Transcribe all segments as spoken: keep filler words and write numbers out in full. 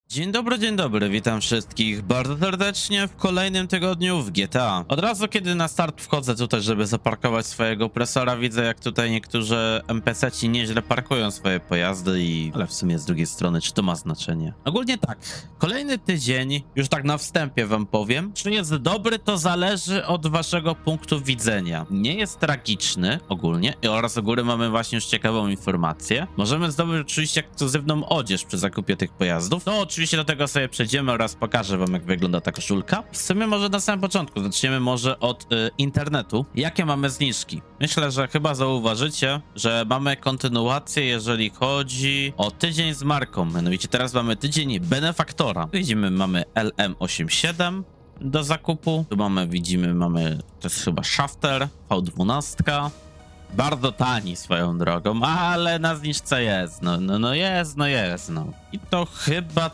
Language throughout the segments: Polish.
Dzień dobry, dzień dobry, witam wszystkich bardzo serdecznie w kolejnym tygodniu w G T A. Od razu kiedy na start wchodzę tutaj, żeby zaparkować swojego opresora, widzę jak tutaj niektórzy N P C ci nieźle parkują swoje pojazdy i... Ale w sumie z drugiej strony, czy to ma znaczenie? Ogólnie tak, kolejny tydzień, już tak na wstępie wam powiem, czy jest dobry, to zależy od waszego punktu widzenia. Nie jest tragiczny ogólnie oraz u góry mamy właśnie już ciekawą informację. Możemy zdobyć oczywiście ekskluzywną odzież przy zakupie tych pojazdów. To oczywiście do tego sobie przejdziemy oraz pokażę wam, jak wygląda ta koszulka. W sumie może na samym początku zaczniemy może od y, internetu. Jakie mamy zniżki? Myślę, że chyba zauważycie, że mamy kontynuację, jeżeli chodzi o tydzień z marką. Mianowicie teraz mamy tydzień benefaktora. Widzimy, mamy L M osiemdziesiąt siedem do zakupu. Tu mamy, widzimy, mamy, to jest chyba Shafter, V dwanaście. Bardzo tani swoją drogą, ale na zniżce jest, no, no, no jest, no jest, no. I to chyba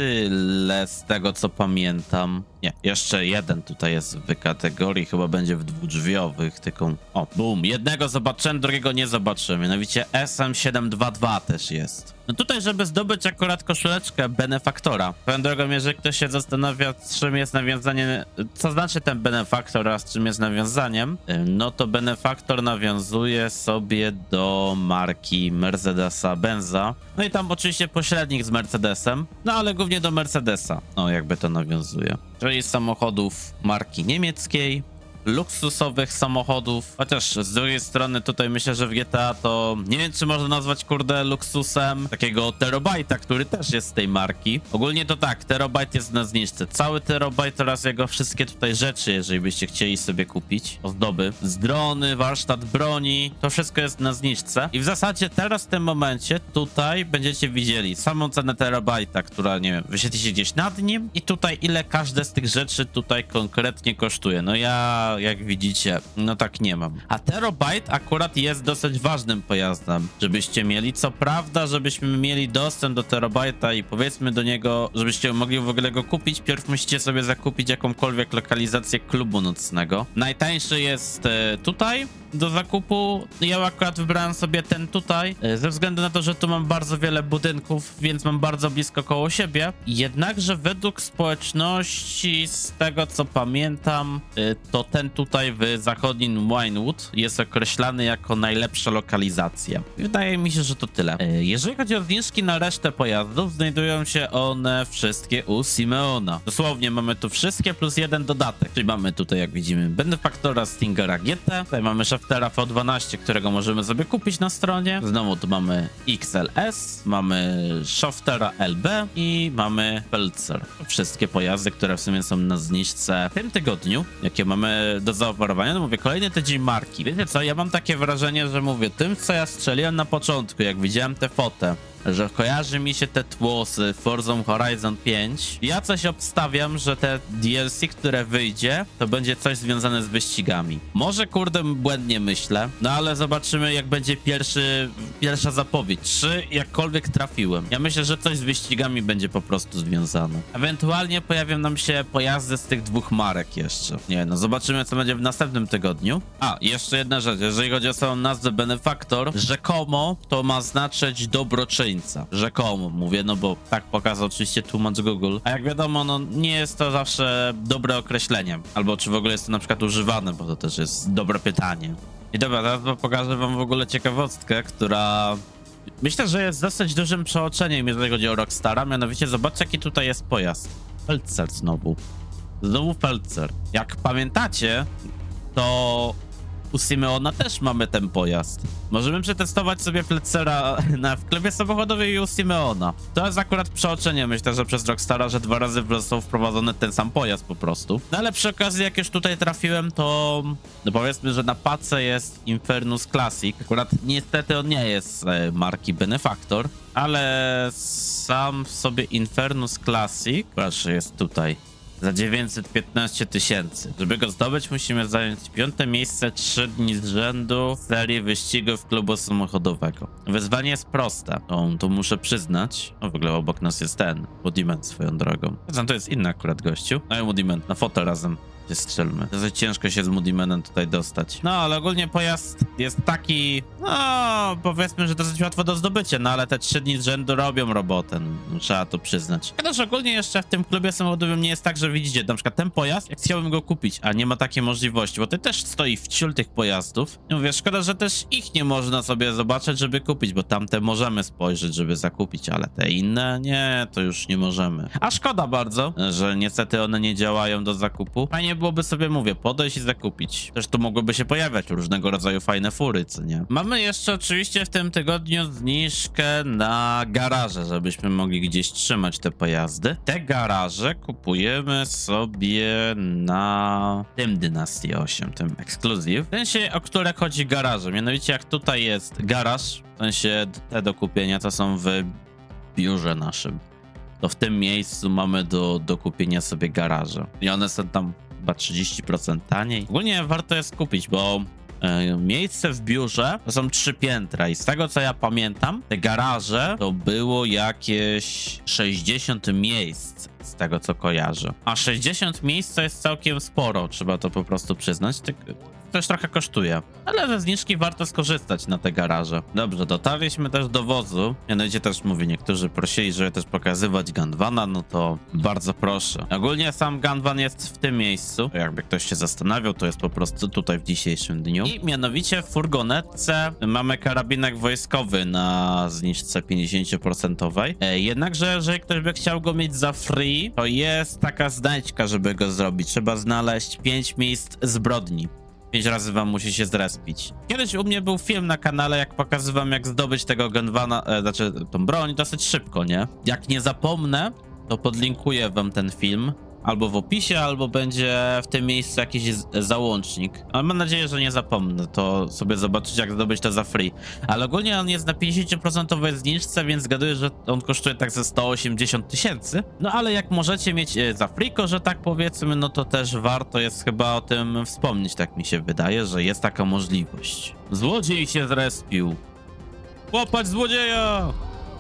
tyle z tego, co pamiętam. Nie, jeszcze jeden tutaj jest w kategorii, chyba będzie w dwudrzwiowych, tylko... O, bum, jednego zobaczyłem, drugiego nie zobaczyłem, mianowicie S M siedem dwa dwa też jest. No tutaj, żeby zdobyć akurat koszuleczkę benefaktora. Swoją drogą, jeżeli ktoś się zastanawia, czym jest nawiązanie, co znaczy ten benefaktor oraz czym jest nawiązaniem, no to benefaktor nawiązuje sobie do marki Mercedesa Benza. No i tam oczywiście pośrednik z Mercedesem, no ale głównie do Mercedesa, no jakby to nawiązuje. Czyli samochodów marki niemieckiej, luksusowych samochodów, chociaż z drugiej strony tutaj myślę, że w G T A to nie wiem, czy można nazwać kurde luksusem takiego terobajta, który też jest z tej marki. Ogólnie to tak, terobajt jest na zniżce. Cały terobajt oraz jego wszystkie tutaj rzeczy, jeżeli byście chcieli sobie kupić, ozdoby, z drony, warsztat broni, to wszystko jest na zniżce. I w zasadzie teraz w tym momencie tutaj będziecie widzieli samą cenę terobajta, która nie wiem, wyświetli się gdzieś nad nim i tutaj ile każde z tych rzeczy tutaj konkretnie kosztuje. No ja jak widzicie, no tak nie mam. A terobajt akurat jest dosyć ważnym pojazdem, żebyście mieli. Co prawda, żebyśmy mieli dostęp do terobajta i powiedzmy do niego, żebyście mogli w ogóle go kupić, pierw musicie sobie zakupić jakąkolwiek lokalizację klubu nocnego. Najtańszy jest e, tutaj do zakupu. Ja akurat wybrałem sobie ten tutaj, e, ze względu na to, że tu mam bardzo wiele budynków, więc mam bardzo blisko koło siebie. Jednakże według społeczności, z tego co pamiętam, e, to ten tutaj w zachodnim Winewood jest określany jako najlepsza lokalizacja. Wydaje mi się, że to tyle. Jeżeli chodzi o zniżki na resztę pojazdów, znajdują się one wszystkie u Simeona. Dosłownie mamy tu wszystkie plus jeden dodatek. Czyli mamy tutaj, jak widzimy, benefaktora Stingera G T. Tutaj mamy Shaftera V dwanaście, którego możemy sobie kupić na stronie. Znowu tu mamy X L S, mamy Shaftera L B i mamy Pelcer. Wszystkie pojazdy, które w sumie są na zniżce w tym tygodniu, jakie mamy do zaoferowania. No mówię, kolejny tydzień marki. Wiecie co, ja mam takie wrażenie, że mówię, tym co ja strzeliłem na początku, jak widziałem tę fotę, że kojarzy mi się te tło z Forza Horizon pięć. Ja coś obstawiam, że te D L C, które wyjdzie, to będzie coś związane z wyścigami. Może kurde błędnie myślę, no ale zobaczymy, jak będzie pierwszy, pierwsza zapowiedź, czy jakkolwiek trafiłem. Ja myślę, że coś z wyścigami będzie po prostu związane. Ewentualnie pojawią nam się pojazdy z tych dwóch marek jeszcze. Nie no, zobaczymy, co będzie w następnym tygodniu. A, jeszcze jedna rzecz, jeżeli chodzi o samą nazwę benefaktor, rzekomo to ma znaczyć dobroczyńca. Rzekomo mówię, no bo tak pokazał oczywiście tłumacz Google. A jak wiadomo, no nie jest to zawsze dobre określenie. Albo czy w ogóle jest to na przykład używane, bo to też jest dobre pytanie. I dobra, teraz pokażę wam w ogóle ciekawostkę, która... myślę, że jest dosyć dużym przeoczeniem, jeżeli chodzi o Rockstara. Mianowicie zobaczcie, jaki tutaj jest pojazd. Pelcer znowu. Znowu Pelcer. Jak pamiętacie, to... u Simeona też mamy ten pojazd. Możemy przetestować sobie Pelcera na sklepie samochodowym i u Simeona. To jest akurat przeoczenie, myślę, że przez Rockstara, że dwa razy został wprowadzony ten sam pojazd po prostu. No ale przy okazji, jak już tutaj trafiłem, to no powiedzmy, że na pace jest Infernus Classic. Akurat niestety on nie jest e, marki Benefaktor, ale sam w sobie Infernus Classic, proszę, jest tutaj. Za dziewięćset piętnaście tysięcy. Żeby go zdobyć, musimy zająć piąte miejsce trzy dni z rzędu w serii wyścigów klubu samochodowego. Wyzwanie jest proste. O, to muszę przyznać. O, w ogóle obok nas jest ten. Moody Man swoją drogą. Zresztą to jest inny akurat gościu. No i Moody Man na foto razem się strzelmy. Dosyć ciężko się z Moodymanem tutaj dostać. No, ale ogólnie pojazd jest taki, no, powiedzmy, że dosyć łatwo do zdobycia, no ale te trzy dni z rzędu robią robotę, no, trzeba to przyznać. Chociaż ogólnie jeszcze w tym klubie samochodowym nie jest tak, że widzicie, na przykład ten pojazd, jak chciałbym go kupić, a nie ma takiej możliwości, bo to też stoi w ciul tych pojazdów. I mówię, szkoda, że też ich nie można sobie zobaczyć, żeby kupić, bo tamte możemy spojrzeć, żeby zakupić, ale te inne nie, to już nie możemy. A szkoda bardzo, że niestety one nie działają do zakupu. Fajnie byłoby sobie, mówię, podejść i zakupić. Też tu mogłyby się pojawiać różnego rodzaju fajne fury, co nie? Mamy jeszcze oczywiście w tym tygodniu zniżkę na garaże, żebyśmy mogli gdzieś trzymać te pojazdy. Te garaże kupujemy sobie na tym Dynasty osiem, tym Exclusive. W sensie, o które chodzi garaże. Mianowicie jak tutaj jest garaż, w sensie te do kupienia, to są w biurze naszym. To w tym miejscu mamy do, do kupienia sobie garaże. I one są tam chyba trzydzieści procent taniej. Ogólnie warto jest kupić, bo e, miejsce w biurze to są trzy piętra i z tego co ja pamiętam, te garaże to było jakieś sześćdziesiąt miejsc, z tego co kojarzę. A sześćdziesiąt miejsc to jest całkiem sporo, trzeba to po prostu przyznać. Ty też trochę kosztuje, ale ze zniżki warto skorzystać na te garaże. Dobrze, dotarliśmy też do wozu. Mianowicie też mówię, niektórzy prosili, żeby też pokazywać Gunvana, no to bardzo proszę. Ogólnie sam Gunvan jest w tym miejscu. Jakby ktoś się zastanawiał, to jest po prostu tutaj w dzisiejszym dniu. I mianowicie w furgonetce mamy karabinek wojskowy na zniżce pięćdziesiąt procent. E, jednakże, jeżeli ktoś by chciał go mieć za free, to jest taka znajdźka, żeby go zrobić. Trzeba znaleźć pięć miejsc zbrodni. Pięć razy wam musi się zrespić. Kiedyś u mnie był film na kanale, jak pokazywałem, jak zdobyć tego Gunvana, e, znaczy tą broń dosyć szybko, nie? Jak nie zapomnę, to podlinkuję wam ten film. Albo w opisie, albo będzie w tym miejscu jakiś załącznik. Ale mam nadzieję, że nie zapomnę, to sobie zobaczycie, jak zdobyć to za free. Ale ogólnie on jest na pięćdziesiąt procent zniżce, więc zgaduję, że on kosztuje tak ze sto osiemdziesiąt tysięcy. No ale jak możecie mieć za friko, że tak powiedzmy, no to też warto jest chyba o tym wspomnieć, tak mi się wydaje, że jest taka możliwość. Złodziej się zrespił. Łapać złodzieja!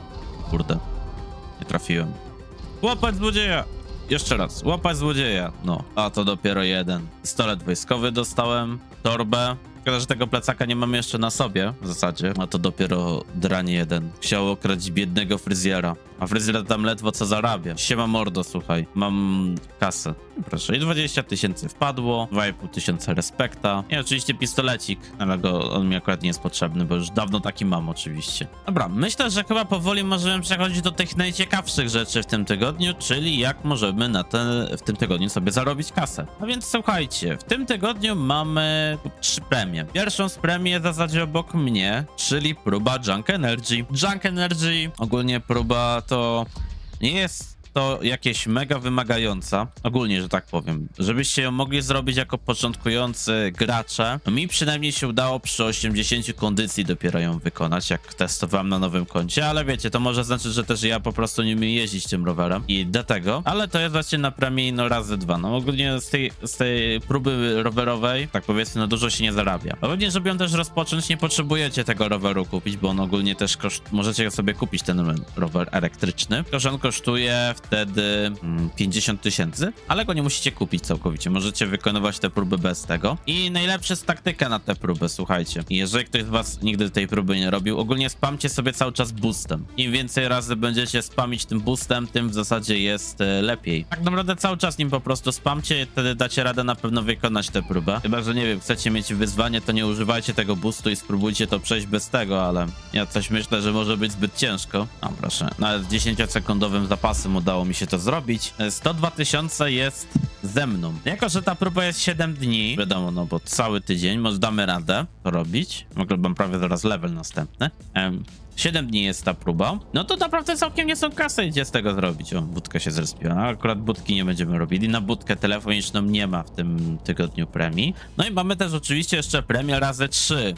Kurde, nie trafiłem. Łapać złodzieja! Jeszcze raz, łapać złodzieja. No, a to dopiero jeden. Pistolet wojskowy dostałem, torbę. Szkoda, że tego plecaka nie mamy jeszcze na sobie w zasadzie. A to dopiero drań jeden. Chciał okraść biednego fryzjera. A fryzjer tam ledwo co zarabia. Siema mordo, słuchaj. Mam kasę. Proszę, i dwadzieścia tysięcy wpadło. dwa i pół tysiąca respekta. I oczywiście pistolecik, ale go, on mi akurat nie jest potrzebny, bo już dawno taki mam oczywiście. Dobra, myślę, że chyba powoli możemy przechodzić do tych najciekawszych rzeczy w tym tygodniu, czyli jak możemy na ten, w tym tygodniu sobie zarobić kasę. A więc słuchajcie, w tym tygodniu mamy trzy premie. Pierwszą z premii jest w zasadzie obok mnie, czyli próba Junk Energy. Junk Energy, ogólnie próba to nie jest to jakieś mega wymagająca, ogólnie, że tak powiem, żebyście ją mogli zrobić jako początkujący gracze. Mi przynajmniej się udało przy osiemdziesięciu kondycji dopiero ją wykonać, jak testowałem na nowym koncie, ale wiecie, to może znaczyć, że też ja po prostu nie umiem jeździć tym rowerem i dlatego, ale to jest właśnie na premii no razy dwa. No ogólnie z tej, z tej próby rowerowej, tak powiedzmy, no dużo się nie zarabia. Ogólnie, żeby ją też rozpocząć, nie potrzebujecie tego roweru kupić, bo on ogólnie też koszt... możecie sobie kupić ten rower elektryczny, tylko że on kosztuje wtedy pięćdziesiąt tysięcy, ale go nie musicie kupić całkowicie. Możecie wykonywać te próby bez tego. I najlepsza jest taktyka na tę próbę, słuchajcie. Jeżeli ktoś z was nigdy tej próby nie robił, ogólnie spamcie sobie cały czas boostem. Im więcej razy będziecie spamić tym boostem, tym w zasadzie jest e, lepiej. Tak naprawdę cały czas nim po prostu spamcie, wtedy dacie radę na pewno wykonać tę próbę. Chyba że nie wiem, chcecie mieć wyzwanie, to nie używajcie tego boostu i spróbujcie to przejść bez tego, ale ja coś myślę, że może być zbyt ciężko. No proszę, nawet z dziesięciosekundowym zapasem udało mi się to zrobić. sto dwa tysiące jest ze mną. Jako że ta próba jest siedem dni, wiadomo, no bo cały tydzień, może damy radę to robić. W ogóle mam prawie zaraz level następny. Um, siedem dni jest ta próba. No to naprawdę całkiem nie są kasy, idzie z tego zrobić. O, budka się zrespiła. A akurat budki nie będziemy robili. Na budkę telefoniczną nie ma w tym tygodniu premii. No i mamy też oczywiście jeszcze premię razy trzy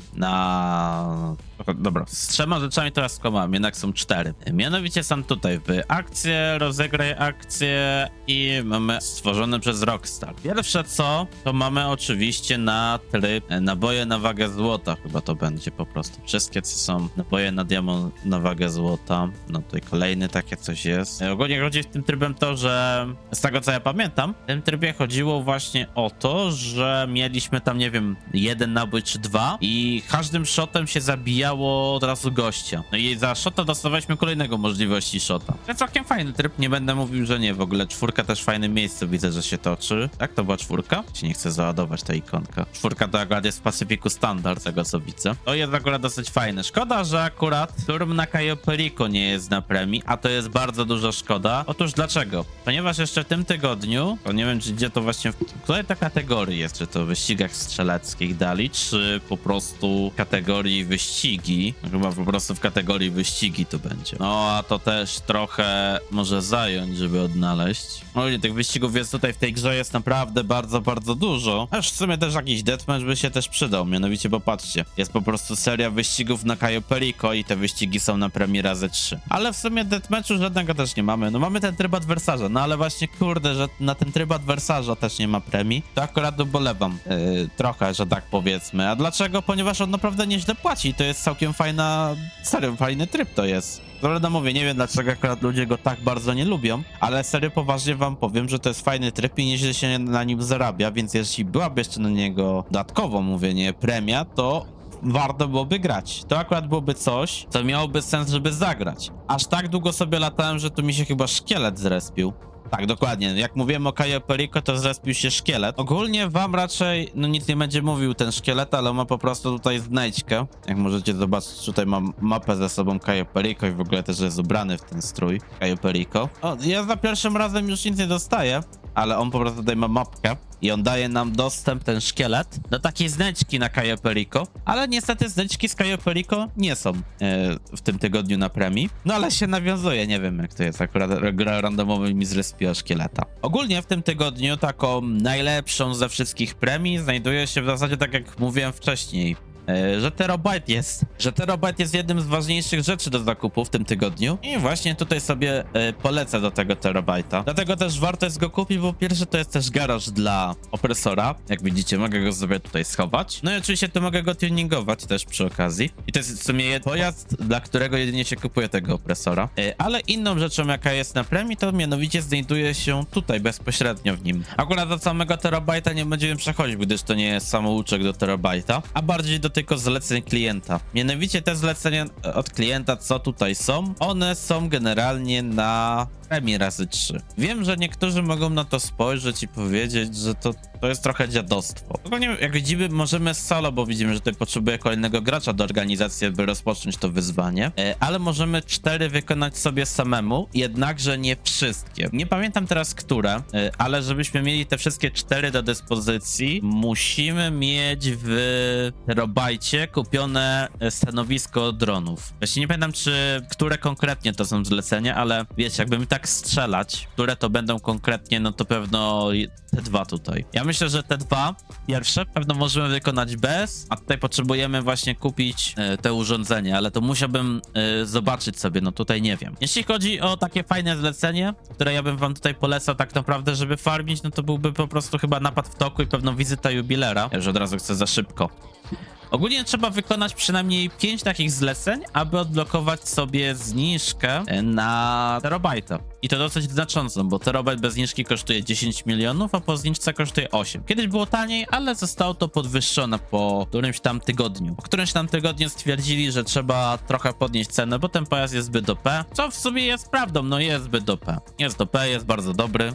na... Dobra, z trzema rzeczami teraz skłamałem, jednak są cztery. Mianowicie są tutaj w akcje, rozegraj akcje i mamy stworzone przez Rockstar. Pierwsze co, to mamy oczywiście na tryb naboje na wagę złota, chyba to będzie po prostu. Wszystkie co są naboje na diament samo na wagę złota. No tutaj kolejny takie coś jest. Ogólnie chodzi w tym trybem to, że z tego co ja pamiętam, w tym trybie chodziło właśnie o to, że mieliśmy tam, nie wiem, jeden nabój czy dwa i każdym shotem się zabijało od razu gościa. No i za shota dostawaliśmy kolejnego możliwości shota. To całkiem fajny tryb, nie będę mówił, że nie. W ogóle czwórka też w fajnym miejscu, widzę, że się toczy. Tak, to była czwórka? Się nie chcę załadować ta ikonka. Czwórka to akurat jest w Pacyfiku standard, tego co widzę. To jest akurat dosyć fajne. Szkoda, że akurat Turm na Cayo Perico nie jest na premii, a to jest bardzo duża szkoda. Otóż dlaczego? Ponieważ jeszcze w tym tygodniu, to nie wiem, czy gdzie to właśnie, w której to kategorii jest, czy to w wyścigach strzeleckich dali, czy po prostu w kategorii wyścigi. Chyba po prostu w kategorii wyścigi to będzie. No, a to też trochę może zająć, żeby odnaleźć. No i tych wyścigów jest tutaj w tej grze jest naprawdę bardzo, bardzo dużo. Aż w sumie też jakiś deathmatch by się też przydał. Mianowicie, bo patrzcie, jest po prostu seria wyścigów na Cayo Perico i te wyścigi są na premii razy trzy. Ale w sumie deathmatchu żadnego też nie mamy. No mamy ten tryb adwersarza, no ale właśnie kurde, że na ten tryb adwersarza też nie ma premii. To akurat ubolewam yy, trochę, że tak powiedzmy. A dlaczego? Ponieważ on naprawdę nieźle płaci. To jest całkiem fajna, serio, fajny tryb to jest. Prawda mówię, nie wiem dlaczego akurat ludzie go tak bardzo nie lubią, ale serio poważnie wam powiem, że to jest fajny tryb i nieźle się na nim zarabia, więc jeśli byłaby jeszcze na niego dodatkowo, mówię, nie, premia, to warto byłoby grać. To akurat byłoby coś, co miałoby sens, żeby zagrać. Aż tak długo sobie latałem, że tu mi się chyba szkielet zrespił. Tak, dokładnie. Jak mówiłem o Cayo Perico, to zrespił się szkielet. Ogólnie wam raczej, no nic nie będzie mówił ten szkielet, ale ma po prostu tutaj znajdźkę. Jak możecie zobaczyć, tutaj mam mapę ze sobą Cayo Perico i w ogóle też jest ubrany w ten strój Cayo Perico. O, ja za pierwszym razem już nic nie dostaję, ale on po prostu tutaj ma mapkę i on daje nam dostęp, ten szkielet, do takiej znajdźki na Cayo Perico, ale niestety znajdźki z Cayo Perico nie są e, w tym tygodniu na premii, no ale się nawiązuje, nie wiem jak to jest, akurat gra randomowa mi zrespiła szkieleta. Ogólnie w tym tygodniu taką najlepszą ze wszystkich premii znajduje się w zasadzie, tak jak mówiłem wcześniej, że Terabyte jest, że Terabyte jest jednym z ważniejszych rzeczy do zakupu w tym tygodniu i właśnie tutaj sobie e, polecę do tego Terabyte'a. Dlatego też warto jest go kupić, bo pierwsze to jest też garaż dla opresora. Jak widzicie, mogę go sobie tutaj schować. No i oczywiście to mogę go tuningować też przy okazji. I to jest w sumie pojazd, dla którego jedynie się kupuje tego opresora. E, ale inną rzeczą, jaka jest na premii, to mianowicie znajduje się tutaj bezpośrednio w nim. Akurat do samego Terabyte'a nie będziemy przechodzić, gdyż to nie jest samouczek do Terabyte'a, a bardziej do tylko zleceń klienta. Mianowicie te zlecenia od klienta, co tutaj są, one są generalnie na premii razy trzy. Wiem, że niektórzy mogą na to spojrzeć i powiedzieć, że to, to jest trochę dziadostwo. Ogólnie, jak widzimy, możemy solo, bo widzimy, że tutaj potrzebuje kolejnego gracza do organizacji, by rozpocząć to wyzwanie, ale możemy cztery wykonać sobie samemu, jednakże nie wszystkie. Nie pamiętam teraz, które, ale żebyśmy mieli te wszystkie cztery do dyspozycji, musimy mieć w Terabajcie kupione stanowisko dronów. Właśnie nie pamiętam, czy które konkretnie to są zlecenia, ale wiecie, jakby mi tak strzelać, które to będą konkretnie, no to pewno te dwa tutaj. Ja myślę, że te dwa pierwsze pewno możemy wykonać bez, a tutaj potrzebujemy właśnie kupić y, te urządzenie, ale to musiałbym y, zobaczyć sobie, no tutaj nie wiem. Jeśli chodzi o takie fajne zlecenie, które ja bym wam tutaj polecał tak naprawdę, żeby farmić, no to byłby po prostu chyba napad w toku i pewno wizyta jubilera. Ja już od razu chcę za szybko. Ogólnie trzeba wykonać przynajmniej pięć takich zleceń, aby odblokować sobie zniżkę na Terabyte'a. I to dosyć znaczącą, bo Terabyte bez zniżki kosztuje dziesięć milionów, a po zniżce kosztuje osiem. Kiedyś było taniej, ale zostało to podwyższone po którymś tam tygodniu. Po którymś tam tygodniu stwierdzili, że trzeba trochę podnieść cenę, bo ten pojazd jest zbyt O P. Co w sumie jest prawdą, no jest zbyt O P. Jest O P, jest bardzo dobry.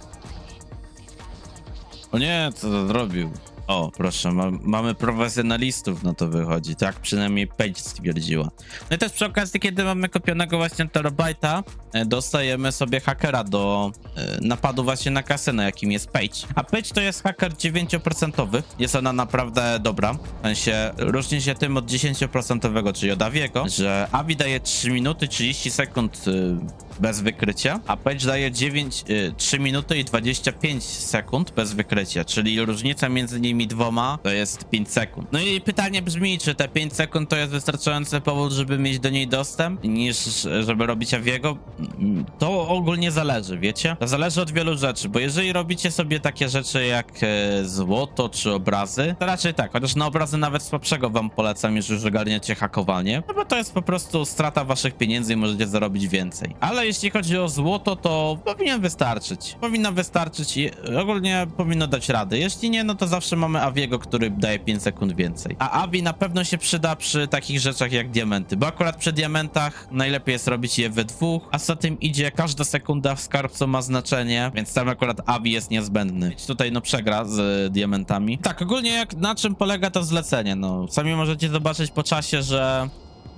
O nie, co to zrobił? O, proszę, ma, mamy profesjonalistów, no to wychodzi. Tak przynajmniej Page stwierdziła. No i też przy okazji, kiedy mamy kupionego właśnie Terabyte'a, dostajemy sobie hakera do e, napadu właśnie na kasynę, jakim jest Page. A Page to jest haker dziewięć procent. Jest ona naprawdę dobra. W sensie różni się tym od dziesięć procent, czyli od Aviego, że Avi daje trzy minuty trzydzieści sekund y, bez wykrycia, a Page daje dziewięć, y, trzy minuty i dwadzieścia pięć sekund bez wykrycia, czyli różnica między nimi kolejnymi dwoma to jest pięć sekund. No i pytanie brzmi, czy te pięć sekund to jest wystarczający powód, żeby mieć do niej dostęp, niż żeby robić Aviego? To ogólnie zależy, wiecie? To zależy od wielu rzeczy, bo jeżeli robicie sobie takie rzeczy jak e, złoto czy obrazy, to raczej tak, chociaż na obrazy nawet słabszego wam polecam, już już ogarniacie hakowanie, no bo to jest po prostu strata waszych pieniędzy i możecie zarobić więcej. Ale jeśli chodzi o złoto, to powinien wystarczyć. Powinno wystarczyć i ogólnie powinno dać radę. Jeśli nie, no to zawsze mamy Aviego, który daje pięć sekund więcej. A Avi na pewno się przyda przy takich rzeczach jak diamenty, bo akurat przy diamentach najlepiej jest robić je we dwóch, a za tym idzie każda sekunda w skarbcu ma znaczenie, więc tam akurat Avi jest niezbędny. Tutaj no przegra z y, diamentami. Tak, ogólnie jak na czym polega to zlecenie? No, sami możecie zobaczyć po czasie, że...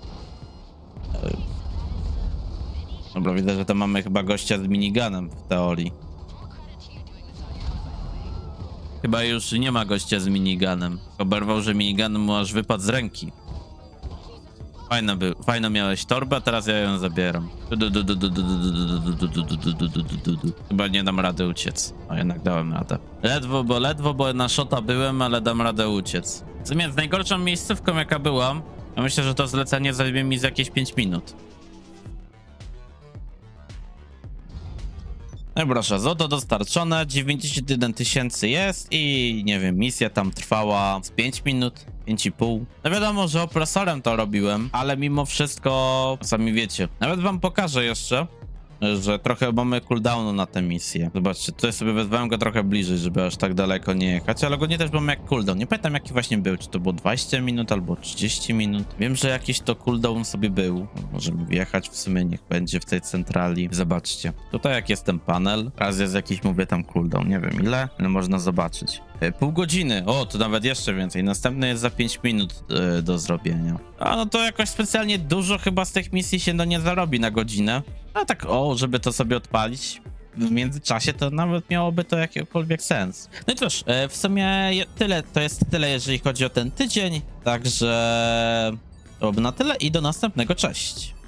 Dobra, widzę, że tam mamy chyba gościa z miniganem w teorii. Chyba już nie ma gościa z miniganem. Oberwał, że minigan mu aż wypadł z ręki. Fajno był, fajno miałeś torbę, a teraz ja ją zabieram. Chyba nie dam rady uciec. O, jednak dałem radę. Ledwo, bo ledwo, bo na shota byłem, ale dam radę uciec. W sumie z najgorszą miejscówką, jaka byłam, ja myślę, że to zlecenie zajmie mi z jakieś pięć minut. No proszę, złoto dostarczone, dziewięćdziesiąt jeden tysięcy jest i nie wiem, misja tam trwała z pięć minut, pięć i pół. No wiadomo, że opresorem to robiłem, ale mimo wszystko, sami wiecie. Nawet wam pokażę jeszcze, że trochę mamy cooldownu na tę misję. Zobaczcie, tutaj sobie wezwałem go trochę bliżej, żeby aż tak daleko nie jechać, ale ogólnie też mamy jak cooldown. Nie pamiętam jaki właśnie był, czy to było dwadzieścia minut albo trzydzieści minut. Wiem, że jakiś to cooldown sobie był. Możemy wjechać w sumie, niech będzie w tej centrali. Zobaczcie, tutaj jak jest ten panel, raz jest jakiś, mówię tam cooldown, nie wiem ile, ale można zobaczyć. Pół godziny, o, to nawet jeszcze więcej. Następny jest za pięć minut yy, do zrobiego. A no to jakoś specjalnie dużo chyba z tych misji się no nie zarobi na godzinę. A tak, o, żeby to sobie odpalić w międzyczasie, to nawet miałoby to jakikolwiek sens. No i cóż, yy, w sumie tyle, to jest tyle, jeżeli chodzi o ten tydzień. Także to by na tyle i do następnego, cześć.